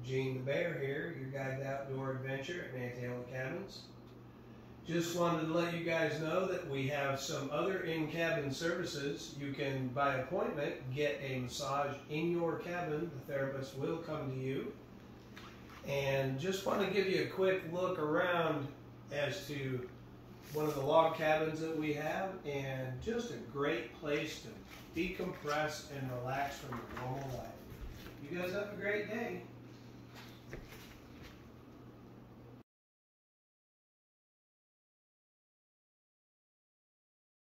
Gene the Bear here, your guide to outdoor adventure at Nantahala Cabins. Just wanted to let you guys know that we have some other in-cabin services. You can, by appointment, get a massage in your cabin. The therapist will come to you. And just want to give you a quick look around as to one of the log cabins that we have, and just a great place to decompress and relax from your normal life. You guys have a great day.